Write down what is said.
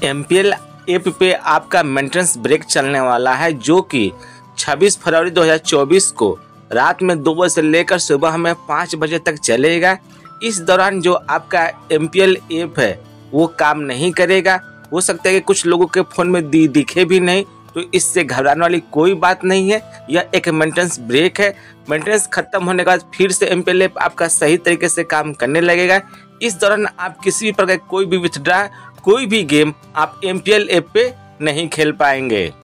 MPL app पे आपका maintenance break चलने वाला है, जो कि 26 फरवरी 2024 को रात में 2 बजे से लेकर सुबह में 5 बजे तक चलेगा। इस दौरान जो आपका MPL ऐप है वो काम नहीं करेगा। हो सकता है कि कुछ लोगों के फ़ोन में दिखे भी नहीं, तो इससे घबराने वाली कोई बात नहीं है। यह एक मेंटेनेंस ब्रेक है। मेंटेनेंस खत्म होने के बाद फिर से MPL ऐप आपका सही तरीके से काम करने लगेगा। इस दौरान आप किसी भी प्रकार कोई भी विथड्रा, कोई भी गेम आप MPL ऐप पे नहीं खेल पाएंगे।